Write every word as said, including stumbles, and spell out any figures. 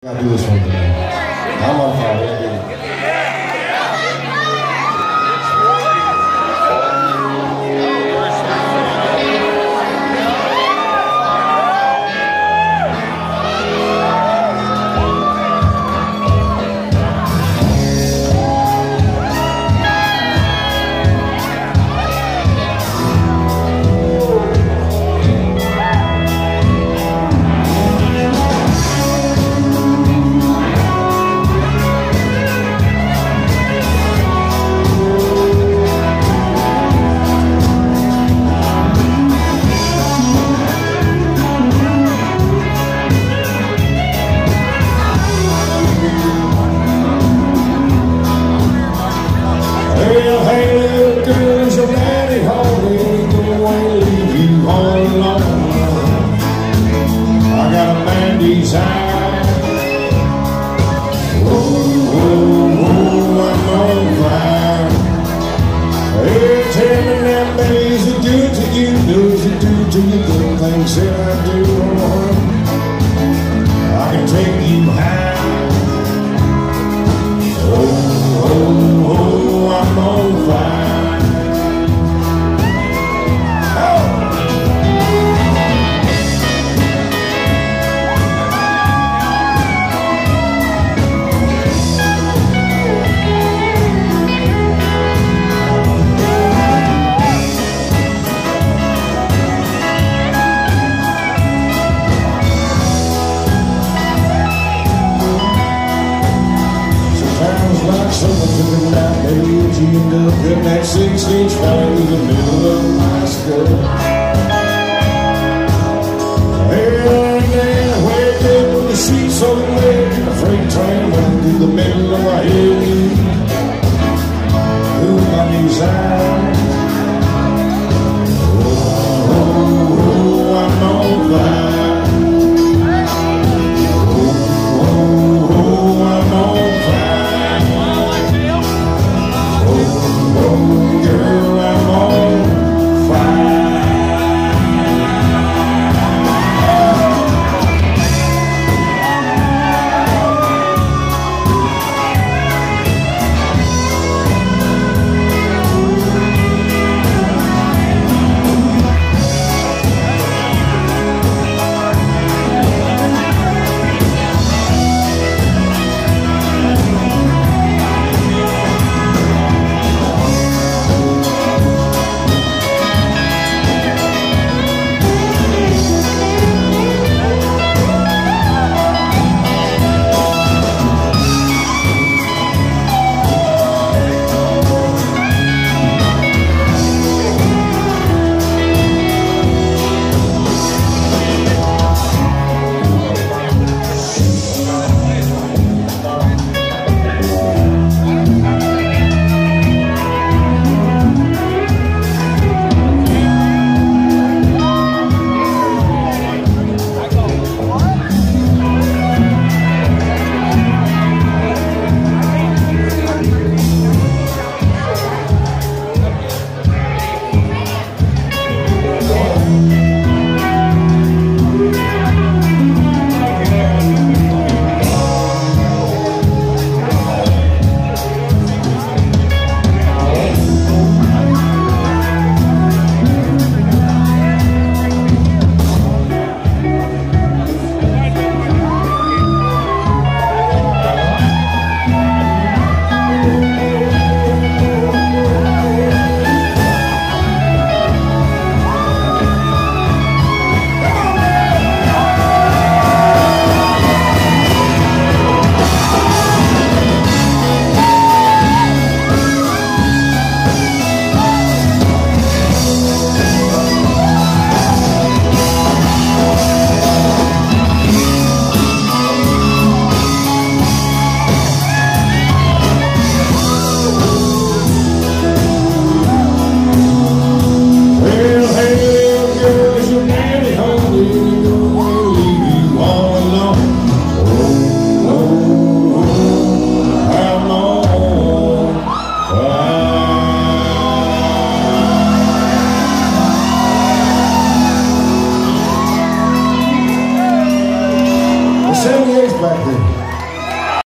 I gotta do this one today. I'm on fire. Well, hey, little girl, is your daddy home? He ain't gonna leave you all alone. I got a man desire. Oh, oh, oh, I'm on fire. Hey, tell me now, baby, is it good to you? Does it do to you good things that I do? I can take you high. Oh, oh, oh, I'm on fire. Someone took it out, baby, you end up getting that six-inch right through the middle of my skirt. Hey, man, wake up with the sheets open wet, and a freight train running through the middle of my head. Who my desire? Oh, oh, oh, I'm on fire. Oh, oh, oh, I'm on fire. Oh, girl, I'm on fire. right there.